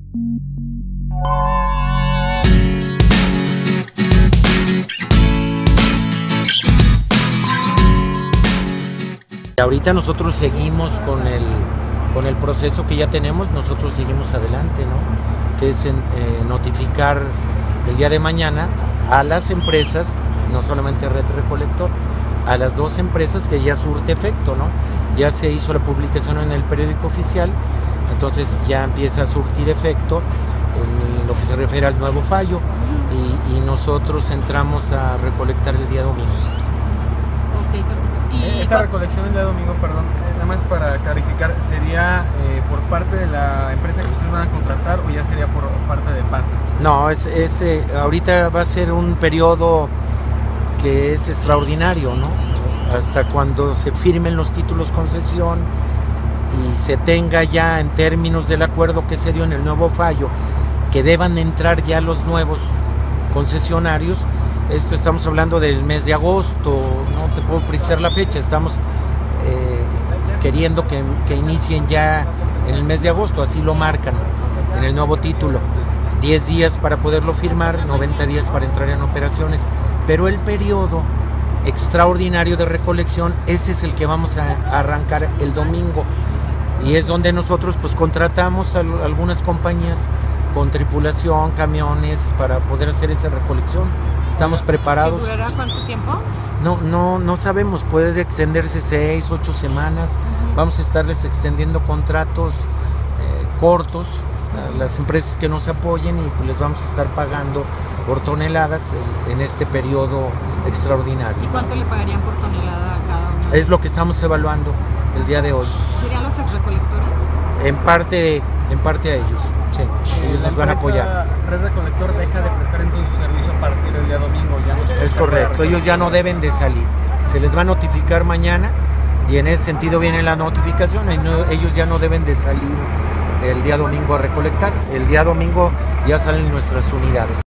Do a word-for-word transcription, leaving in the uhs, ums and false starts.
Ahorita nosotros seguimos con el, con el proceso que ya tenemos, nosotros seguimos adelante, ¿no? Que es en, eh, notificar el día de mañana a las empresas, no solamente Red Recolector, a las dos empresas que ya surte efecto, ¿no? Ya se hizo la publicación en el periódico oficial, entonces ya empieza a surtir efecto en lo que se refiere al nuevo fallo y, y nosotros entramos a recolectar el día domingo. Okay, y esta recolección el día domingo, perdón, nada más para clarificar, ¿sería eh, por parte de la empresa que ustedes van a contratar o ya sería por parte de PASA? No, es, es eh, ahorita va a ser un periodo que es extraordinario, ¿no? Hasta cuando se firmen los títulos concesión y se tenga ya en términos del acuerdo que se dio en el nuevo fallo, que deban entrar ya los nuevos concesionarios. Esto estamos hablando del mes de agosto, no te puedo precisar la fecha, estamos eh, queriendo que, que inicien ya en el mes de agosto, así lo marcan en el nuevo título. diez días para poderlo firmar, noventa días para entrar en operaciones, pero el periodo extraordinario de recolección, ese es el que vamos a arrancar el domingo y es donde nosotros pues contratamos a algunas compañías con tripulación, camiones para poder hacer esa recolección. Estamos preparados. ¿Durará cuánto tiempo? No, no, no sabemos, puede extenderse seis, ocho semanas. Uh-huh. Vamos a estarles extendiendo contratos eh, cortos a las empresas que nos apoyen y pues les vamos a estar pagando por toneladas en este periodo extraordinario. ¿Y cuánto le pagarían por tonelada a cada uno? Es lo que estamos evaluando el día de hoy. ¿Serían los exrecolectores? En parte, en parte a ellos, sí, ellos nos van a apoyar. Red Recolector deja de prestar entonces su servicio a partir del día domingo. Ya no es correcto, ellos ya no deben de salir. Se les va a notificar mañana y en ese sentido viene la notificación. Ellos ya no deben de salir el día domingo a recolectar. El día domingo ya salen nuestras unidades.